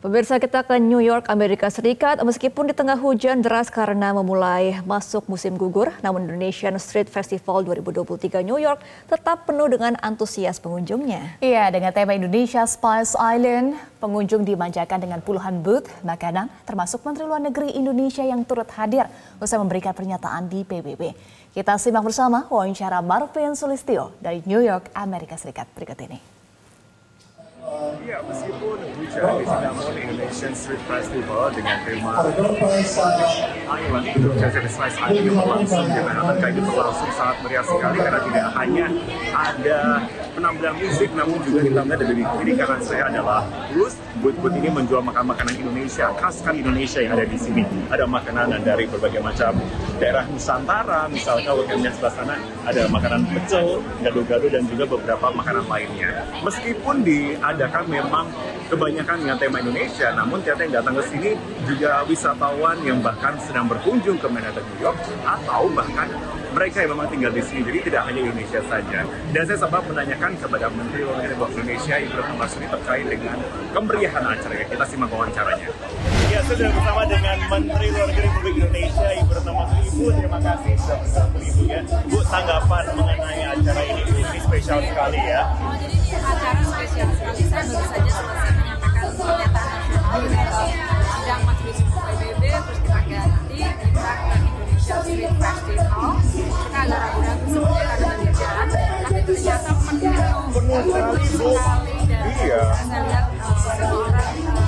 Pemirsa, kita ke New York, Amerika Serikat. Meskipun di tengah hujan deras karena memulai masuk musim gugur, namun Indonesian Street Festival 2023 New York tetap penuh dengan antusias pengunjungnya. Iya, dengan tema Indonesia Spice Island, pengunjung dimanjakan dengan puluhan booth makanan, termasuk Menteri Luar Negeri Indonesia yang turut hadir usai memberikan pernyataan di PBB. Kita simak bersama wawancara Marvin Sulistyo dari New York, Amerika Serikat berikut ini. Ya, meskipun hujan di sini, namun Indonesian Street Festival dengan tema Island, Indonesia Spice Island yang berlangsung di Manhattan kayak gitu berlangsung sangat meriah sekali karena tidak hanya ada penampilan musik, namun juga ditambah dari kiri kanan saya adalah booth ini menjual makanan Indonesia, khas kan Indonesia yang ada di sini. Ada makanan dari berbagai macam daerah Nusantara, misalkan kalau kalian sebelah sana ada makanan pecel, gado-gado dan juga beberapa makanan lainnya. Meskipun diadakan memang kebanyakan dengan tema Indonesia, namun ternyata yang datang ke sini juga wisatawan yang bahkan sedang berkunjung ke Manhattan, New York, atau bahkan mereka yang memang tinggal di sini, jadi tidak hanya Indonesia saja. Dan saya sempat menanyakan kepada Menteri Luar Negeri Indonesia Ibu Retno Marsudi terkait dengan kemeriahan acara. Kita simak wawancaranya. Ya, saya sudah bersama dengan Menteri Luar Negeri Republik Indonesia Ibu Retno Marsudi. Ibu, terima kasih sudah bersama Ibu ya. Bu, tanggapan mengenai acara ini spesial sekali ya. Jadi acara spesial sekali, saya baru saja selesai menyampaikan pernyataan nasional di sidang majelis PBB, terus kita ganti kita ke Indonesia Street Festival. Kita agak ragu-ragu sebenarnya karena banyak jalan, tapi ternyata penuh sekali dan saya lihat semua orang suka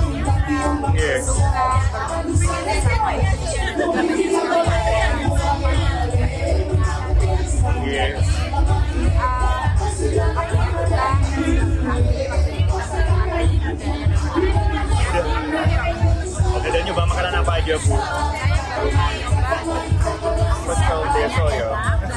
sama Indonesia dan juga banyak Oke, dan nyoba makanan apa aja, Bu? Pecel deso ya.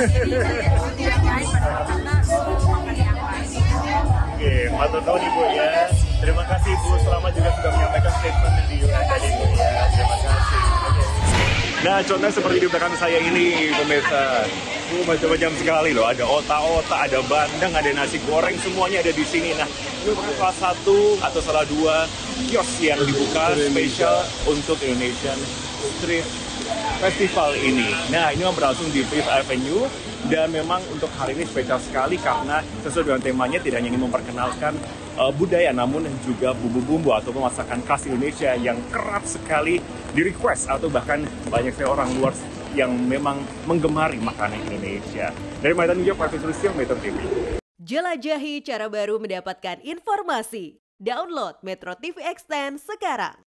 Oke, matur nuwun Ibu ya. Terima kasih Bu, selamat juga sudah menyampaikan statement di UN tadi Bu ya. Terima kasih. Nah, contohnya seperti di belakang saya ini, pemirsa. Macam-macam sekali loh, ada otak-otak, ada bandeng, ada nasi goreng, semuanya ada di sini. Nah, ini salah satu atau salah dua kios yang dibuka spesial untuk Indonesian Street Festival ini. Nah, ini berlangsung di Fifth Avenue dan memang untuk hari ini spesial sekali karena sesuai dengan temanya tidak hanya ingin memperkenalkan budaya, namun juga bumbu-bumbu atau masakan khas Indonesia yang kerap sekali di-request atau bahkan banyak sekali orang luar yang memang menggemari makanan Indonesia. Dari Manhattan, New York, Marvin Sulistyo, Metro TV. Jelajahi cara baru mendapatkan informasi. Download Metro TV Extend sekarang.